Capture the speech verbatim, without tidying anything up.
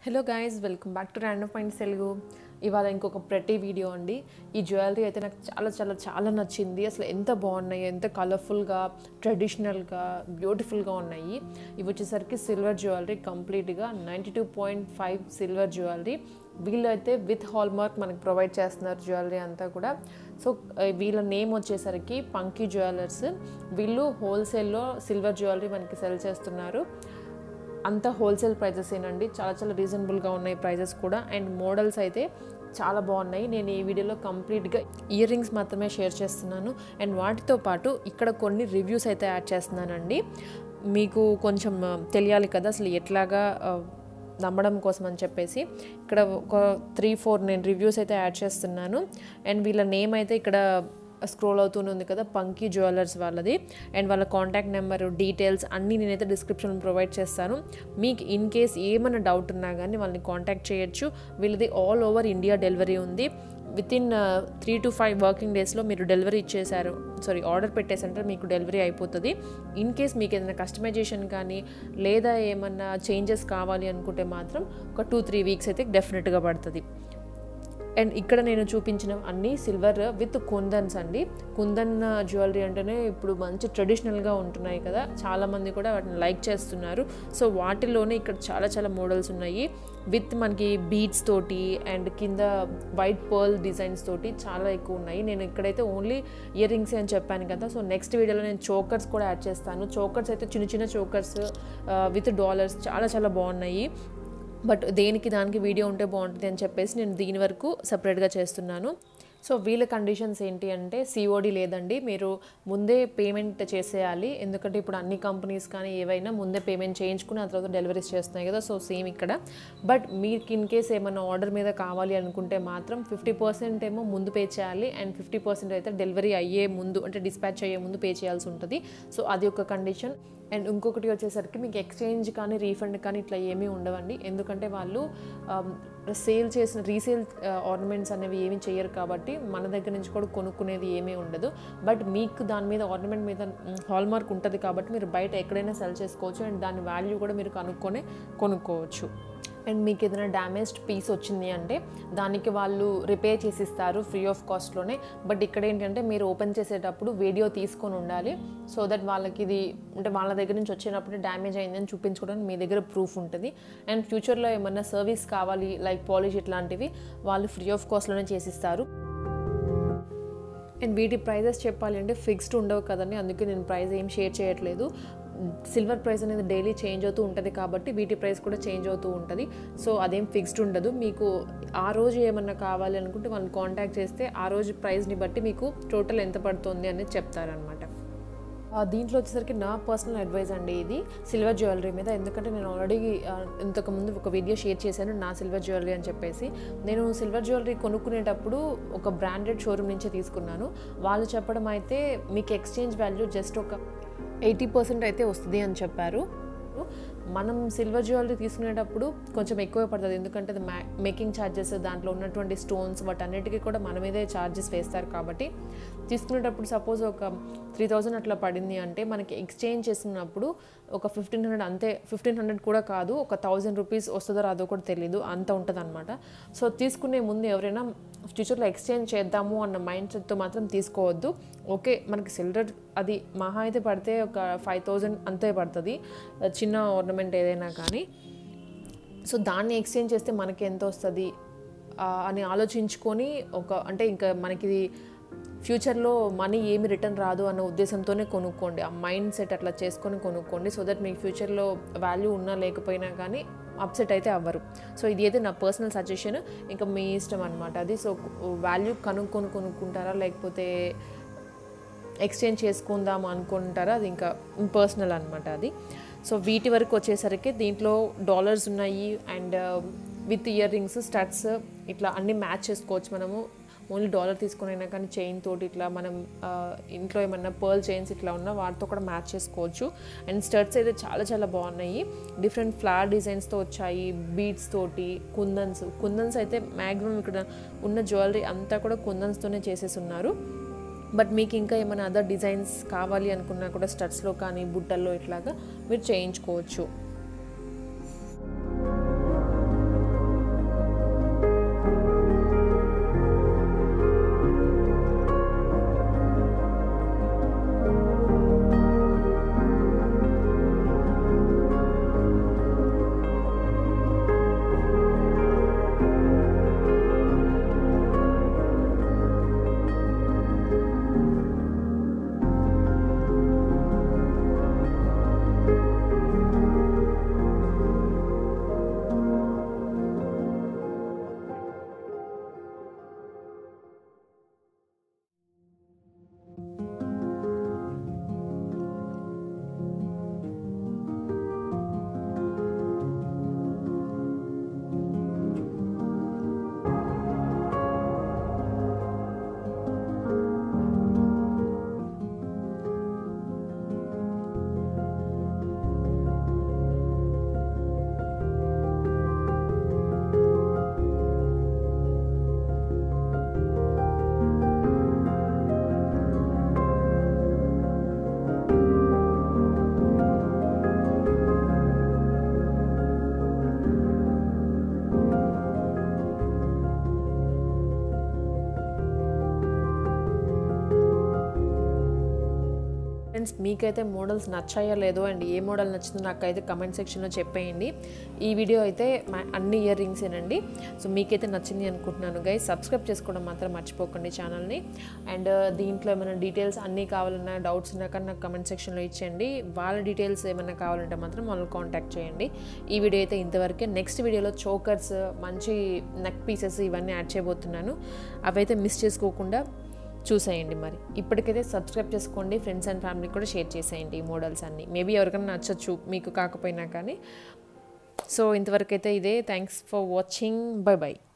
Hello guys, welcome back to random points Telugu. ఇవాళ ఇంకొక ప్రతి వీడియో అండి. ఈ జ్యువెలరీ అయితే నాకు చాలా చాలా చాలా నచ్చింది. అసలు ఎంత బాగున్నాయి, ఎంత కలర్ఫుల్గా, ట్రెడిషనల్గా, బ్యూటిఫుల్గా ఉన్నాయి. ఇవి వచ్చేసరికి సిల్వర్ జ్యువెలరీ, కంప్లీట్గా ninety two point five silver jewellery. వీళ్ళు అయితే విత్ హాల్మార్క్ మనకి ప్రొవైడ్ చేస్తున్నారు జ్యువెలరీ అంతా కూడా. సో వీళ్ళ నేమ్ వచ్చేసరికి పంకీ జ్యువెలర్స్. వీళ్ళు హోల్సేల్లో సిల్వర్ జ్యువెలరీ మనకి సెల్ చేస్తున్నారు. అంతా హోల్సేల్ ప్రైజెస్ ఏనండి, చాలా చాలా రీజనబుల్గా ఉన్నాయి ప్రైజెస్ కూడా. అండ్ మోడల్స్ అయితే చాలా బాగున్నాయి. నేను ఈ వీడియోలో కంప్లీట్గా ఇయర్ రింగ్స్ మాత్రమే షేర్ చేస్తున్నాను. అండ్ వాటితో పాటు ఇక్కడ కొన్ని రివ్యూస్ అయితే యాడ్ చేస్తున్నానండి. మీకు కొంచెం తెలియాలి కదా అసలు ఎట్లాగా నమ్మడం కోసం అని చెప్పేసి ఇక్కడ ఒక త్రీ ఫోర్ నేను రివ్యూస్ అయితే యాడ్ చేస్తున్నాను. అండ్ వీళ్ళ నేమ్ అయితే ఇక్కడ స్క్రోల్ అవుతూనే ఉంది కదా, పంకీ జ్యువెలర్స్ వాళ్ళది. అండ్ వాళ్ళ కాంటాక్ట్ నెంబరు, డీటెయిల్స్ అన్నీ నేనైతే డిస్క్రిప్షన్లో ప్రొవైడ్ చేస్తాను. మీకు ఇన్ కేస్ ఏమైనా డౌట్ ఉన్నా కానీ వాళ్ళని కాంటాక్ట్ చేయొచ్చు. వీళ్ళది ఆల్ ఓవర్ ఇండియా డెలివరీ ఉంది. Within three to five working డేస్లో మీరు డెలివరీ ఇచ్చేసారు సారీ ఆర్డర్ పెట్టేసంటే మీకు డెలివరీ అయిపోతుంది. ఇన్ కేస్ మీకు ఏదైనా కస్టమైజేషన్ కానీ లేదా ఏమన్నా చేంజెస్ కావాలి అనుకుంటే మాత్రం ఒక టూ త్రీ వీక్స్ అయితే డెఫినెట్గా పడుతుంది. అండ్ ఇక్కడ నేను చూపించిన అన్నీ సిల్వర్ విత్ కుందన్స్ అండి. కుందన్ జ్యువెలరీ అంటేనే ఇప్పుడు మంచి ట్రెడిషనల్గా ఉంటున్నాయి కదా, చాలామంది కూడా వాటిని లైక్ చేస్తున్నారు. సో వాటిలోనే ఇక్కడ చాలా చాలా మోడల్స్ ఉన్నాయి విత్ మనకి బీడ్స్ తోటి అండ్ కింద వైట్ పర్ల్ డిజైన్స్ తోటి చాలా ఎక్కువ ఉన్నాయి. నేను ఇక్కడైతే ఓన్లీ ఇయర్ రింగ్స్ అని చెప్పాను కదా. సో నెక్స్ట్ వీడియోలో నేను చోకర్స్ కూడా యాడ్ చేస్తాను. చోకర్స్ అయితే చిన్న చిన్న చోకర్స్ విత్ డాలర్స్ చాలా చాలా బాగున్నాయి. బట్ దేనికి దానికి వీడియో ఉంటే బాగుంటుంది అని చెప్పేసి నేను దీని వరకు సపరేట్గా చేస్తున్నాను. సో వీళ్ళ కండిషన్స్ ఏంటి అంటే సిఓడి లేదండి, మీరు ముందే పేమెంట్ చేసేయాలి. ఎందుకంటే ఇప్పుడు అన్ని కంపెనీస్ కానీ ఏవైనా ముందే పేమెంట్ చేయించుకుని ఆ తర్వాత డెలివరీస్ చేస్తున్నాయి కదా. సో సేమ్ ఇక్కడ. బట్ మీకు ఇన్ కేస్ ఏమైనా ఆర్డర్ మీద కావాలి అనుకుంటే మాత్రం ఫిఫ్టీ పర్సెంట్ ఏమో ముందు పే చేయాలి అండ్ ఫిఫ్టీ పర్సెంట్ అయితే డెలివరీ అయ్యే ముందు అంటే డిస్పాచ్ అయ్యే ముందు పే చేయాల్సి ఉంటుంది. సో అది ఒక కండిషన్. అండ్ ఇంకొకటి వచ్చేసరికి మీకు ఎక్స్చేంజ్ కానీ రీఫండ్ కానీ ఇట్లా ఏమీ ఉండవండి. ఎందుకంటే వాళ్ళు సేల్ చేసిన రీసేల్ ఆర్నమెంట్స్ అనేవి ఏమీ చేయరు కాబట్టి మన దగ్గర నుంచి కూడా కొనుక్కునేది ఏమీ ఉండదు. బట్ మీకు దాని మీద ఆర్నమెంట్ మీద హాల్మార్క్ ఉంటుంది కాబట్టి మీరు బయట ఎక్కడైనా సెల్ చేసుకోవచ్చు. అండ్ దాని వాల్యూ కూడా మీరు కనుక్కొని కొనుక్కోవచ్చు. అండ్ మీకు ఏదైనా డ్యామేజ్డ్ పీస్ వచ్చింది అంటే దానికి వాళ్ళు రిపేర్ చేసిస్తారు ఫ్రీ ఆఫ్ కాస్ట్లోనే. బట్ ఇక్కడ ఏంటంటే మీరు ఓపెన్ చేసేటప్పుడు వీడియో తీసుకొని ఉండాలి. సో దట్ వాళ్ళకి ఇది అంటే వాళ్ళ దగ్గర నుంచి వచ్చినప్పుడు డ్యామేజ్ అయిందని చూపించుకోవడానికి మీ దగ్గర ప్రూఫ్ ఉంటుంది. అండ్ ఫ్యూచర్లో ఏమన్నా సర్వీస్ కావాలి లైక్ పాలిష్ ఇట్లాంటివి వాళ్ళు ఫ్రీ ఆఫ్ కాస్ట్లోనే చేసిస్తారు. అండ్ వీటి ప్రైజెస్ చెప్పాలి అంటే ఫిక్స్డ్ ఉండవు కదండి, అందుకే నేను ప్రైస్ ఏం షేర్ చేయట్లేదు. సిల్వర్ ప్రైస్ అనేది డైలీ చేంజ్ అవుతూ ఉంటుంది కాబట్టి వీటి ప్రైస్ కూడా చేంజ్ అవుతూ ఉంటుంది. సో అదేం ఫిక్స్డ్ ఉండదు. మీకు ఆ రోజు ఏమన్నా కావాలి అనుకుంటే వాళ్ళని కాంటాక్ట్ చేస్తే ఆ రోజు ప్రైస్ని బట్టి మీకు టోటల్ ఎంత పడుతుంది అనేది చెప్తారనమాట. దీంట్లో వచ్చేసరికి నా పర్సనల్ అడ్వైస్ అండి ఇది సిల్వర్ జ్యువెలరీ మీద. ఎందుకంటే నేను ఆల్రెడీ ఇంతకుముందు ఒక వీడియో షేర్ చేశాను నా సిల్వర్ జ్యువెలరీ అని చెప్పేసి. నేను సిల్వర్ జ్యువెలరీ కొనుక్కునేటప్పుడు ఒక బ్రాండెడ్ షోరూమ్ నుంచే తీసుకున్నాను. వాళ్ళు చెప్పడం అయితే మీకు ఎక్స్చేంజ్ వాల్యూ జస్ట్ ఒక ఎయిటీ పర్సెంట్ అయితే వస్తుంది అని చెప్పారు. మనం సిల్వర్ జ్యువెలరీ తీసుకునేటప్పుడు కొంచెం ఎక్కువే పడుతుంది. ఎందుకంటే అది మ్యా మేకింగ్ ఛార్జెస్, దాంట్లో ఉన్నటువంటి స్టోన్స్ వాటన్నిటికీ కూడా మన మీదే ఛార్జెస్ వేస్తారు కాబట్టి తీసుకునేటప్పుడు సపోజ్ ఒక త్రీ థౌజండ్ అట్లా పడింది అంటే మనకి ఎక్స్చేంజ్ చేసుకున్నప్పుడు ఒక ఫిఫ్టీన్ హండ్రెడ్ అంతే, ఫిఫ్టీన్ హండ్రెడ్ కూడా కాదు, ఒక థౌజండ్ రూపీస్ వస్తుందో రాదో కూడా తెలీదు, అంత ఉంటుంది అనమాట. సో తీసుకునే ముందు ఎవరైనా ఫ్యూచర్లో ఎక్స్చేంజ్ చేద్దాము అన్న మైండ్ సెట్తో మాత్రం తీసుకోవద్దు. ఓకే మనకి సిల్వర్ అది మహా అయితే పడితే ఒక ఫైవ్ థౌజండ్ అంతే పడుతుంది చిన్న ఆర్నమెంట్ ఏదైనా కానీ. సో దాన్ని ఎక్స్చేంజ్ చేస్తే మనకి ఎంత వస్తుంది అని ఆలోచించుకొని ఒక అంటే ఇంకా మనకి ఫ్యూచర్లో మనీ ఏమి రిటర్న్ రాదు అన్న ఉద్దేశంతోనే కొనుక్కోండి. ఆ మైండ్ సెట్ అట్లా చేసుకొని కొనుక్కోండి. సో దట్ మీకు ఫ్యూచర్లో వాల్యూ ఉన్నా లేకపోయినా కానీ అప్సెట్ అయితే అవ్వరు. సో ఇది అయితే నా పర్సనల్ సజెషన్, ఇంకా మీ ఇష్టం అనమాట అది. సో వాల్యూ కనుక్కొని కొనుక్కుంటారా లేకపోతే ఎక్స్చేంజ్ చేసుకుందాం అనుకుంటారా అది ఇంకా పర్సనల్ అనమాట అది. సో వీటి వరకు వచ్చేసరికి దీంట్లో డాలర్స్ ఉన్నాయి and with earrings, studs ఇట్లా అన్నీ మ్యాచ్ చేసుకోవచ్చు మనము. ఓన్లీ డాలర్ తీసుకునైనా కానీ చైన్ తోటి ఇట్లా మనం ఇంట్లో ఏమన్నా పర్ల్ చైన్స్ ఇట్లా ఉన్నా వాటితో కూడా మ్యాచ్ చేసుకోవచ్చు. అండ్ స్టడ్స్ అయితే చాలా చాలా బాగున్నాయి, డిఫరెంట్ ఫ్లవర్ డిజైన్స్తో వచ్చాయి, బీడ్స్ తోటి, కుందన్స్ కుందన్స్ అయితే మ్యాక్సిమం ఇక్కడ ఉన్న జ్యువెలరీ అంతా కూడా కుందన్స్తోనే చేసేసి ఉన్నారు. బట్ మీకు ఇంకా ఏమైనా అదర్ డిజైన్స్ కావాలి అనుకున్నా కూడా స్టడ్స్లో కానీ బుట్టల్లో ఇట్లాగా మీరు చేయించుకోవచ్చు. ఫ్రెండ్స్ మీకైతే మోడల్స్ నచ్చాయో లేదో అండ్ ఏ మోడల్ నచ్చిందో నాకైతే కమెంట్ సెక్షన్లో చెప్పేయండి. ఈ వీడియో అయితే అన్ని ఇయర్ రింగ్సేనండి. సో మీకైతే నచ్చింది అనుకుంటున్నాను గైస్. సబ్స్క్రైబ్ చేసుకోవడం మాత్రం మర్చిపోకండి ఛానల్ని. అండ్ దీంట్లో ఏమైనా డీటెయిల్స్ అన్నీ కావాలన్నా డౌట్స్ ఉన్నా కానీ నాకు కమెంట్ సెక్షన్లో ఇచ్చేయండి. వాళ్ళ డీటెయిల్స్ ఏమైనా కావాలంటే మాత్రం వాళ్ళని కాంటాక్ట్ చేయండి. ఈ వీడియో అయితే ఇంతవరకే. నెక్స్ట్ వీడియోలో చోకర్స్, మంచి నెక్ పీసెస్ ఇవన్నీ యాడ్ చేయబోతున్నాను. అవైతే మిస్ చేసుకోకుండా చూసేయండి. మరి ఇప్పటికైతే సబ్స్క్రైబ్ చేసుకోండి. ఫ్రెండ్స్ అండ్ ఫ్యామిలీ కూడా షేర్ చేసేయండి ఈ మోడల్స్ అన్నీ. మేబీ ఎవరికైనా నచ్చచ్చు మీకు కాకపోయినా కానీ. సో ఇంతవరకు అయితే ఇదే. Thanks for watching. Bye by.